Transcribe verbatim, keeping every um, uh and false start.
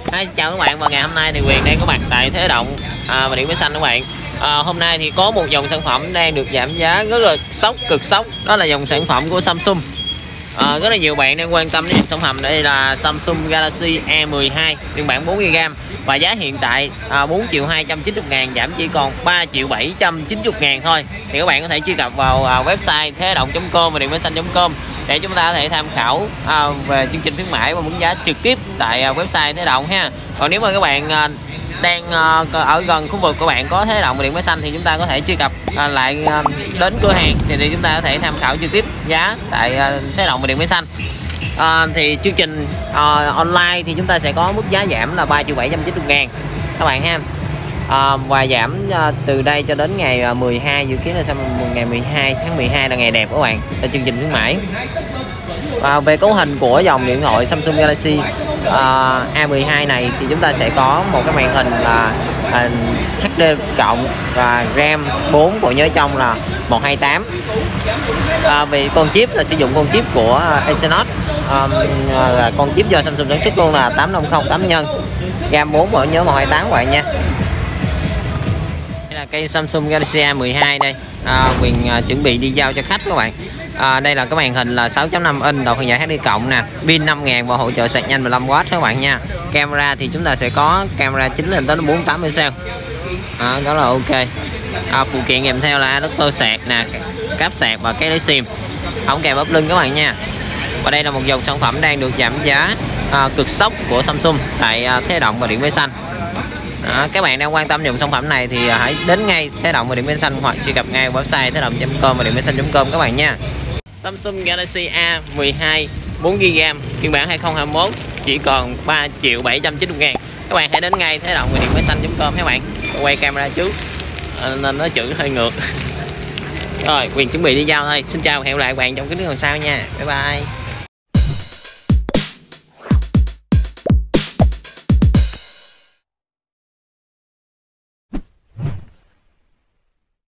Hi, chào các bạn, và ngày hôm nay thì Quyền đang có mặt tại Thế Động à, và Điện Máy Xanh các bạn. à, Hôm nay thì có một dòng sản phẩm đang được giảm giá rất là sốc, cực sốc. Đó là dòng sản phẩm của Samsung. à, Rất là nhiều bạn đang quan tâm đến dòng sản phẩm. Đây là Samsung Galaxy A mười hai phiên bản bốn gi ga bai, và giá hiện tại à, bốn triệu hai trăm chín mươi ngàn, giảm chỉ còn ba triệu bảy trăm chín mươi ngàn thôi. Thì các bạn có thể truy cập vào à, website thế động chấm com và điện máy xanh chấm com để chúng ta có thể tham khảo à, về chương trình khuyến mãi và mức giá trực tiếp tại à, website Thế Động ha. Còn nếu mà các bạn à, đang à, ở gần khu vực của bạn có Thế Động và Điện Máy Xanh thì chúng ta có thể truy cập à, lại à, đến cửa hàng thì, thì chúng ta có thể tham khảo trực tiếp giá tại à, Thế Động và Điện Máy Xanh. À, thì chương trình à, online thì chúng ta sẽ có mức giá giảm là ba triệu bảy trăm chín mươi ngàn các bạn ha. À, và giảm à, từ đây cho đến ngày mười hai, dự kiến là sang ngày mười hai tháng mười hai là ngày đẹp các bạn, là chương trình khuyến mãi. À, về cấu hình của dòng điện thoại Samsung Galaxy à, A mười hai này thì chúng ta sẽ có một cái màn hình là à, hát đê cộng và RAM bốn, bộ nhớ trong là một hai tám. À, vì con chip là sử dụng con chip của Exynos, à, là con chip do Samsung sản xuất luôn, là tám năm không tám nhân, RAM bốn, bộ nhớ một hai tám các bạn nha. Đây là cây Samsung Galaxy A mười hai đây. à, Quyền à, chuẩn bị đi giao cho khách các bạn. À, đây là cái màn hình là sáu chấm năm inch, độ phân giải hát đê cộng nè, pin năm ngàn và hỗ trợ sạc nhanh mười lăm oát các bạn nha. Camera thì chúng ta sẽ có camera chính lên tới bốn mươi tám megapixel. À, đó là ok. À, phụ kiện kèm theo là adapter sạc nè, cáp sạc và cái lấy sim, ống kèm ốp lưng các bạn nha. Và đây là một dòng sản phẩm đang được giảm giá à, cực sốc của Samsung tại à, Thế Động và Điện Máy Xanh. À, các bạn đang quan tâm dòng sản phẩm này thì hãy đến ngay Thế Động và Điện Máy Xanh, hoặc truy cập ngay website thế động chấm com và điện máy xanh chấm com các bạn nha. Samsung Galaxy A mười hai bốn gi ga bai phiên bản hai không hai mốt chỉ còn ba triệu bảy trăm chín mươi ngàn. Các bạn hãy đến ngay Thế Động và điện máy xanh chấm com các bạn. Quay camera trước à, nên nói chữ hơi ngược. Rồi, Quyền chuẩn bị đi giao thôi. Xin chào và hẹn gặp lại các bạn trong cái video lần sau nha. Bye bye.